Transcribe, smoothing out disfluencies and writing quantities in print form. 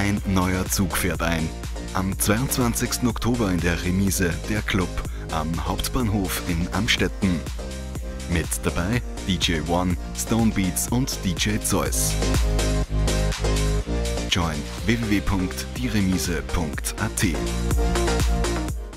Ein neuer Zug fährt ein. Am 22. Oktober in der Remise der Club am Hauptbahnhof in Amstetten. Mit dabei DJ One, Stonebeats und DJ Zeus. Join www.dieremise.at.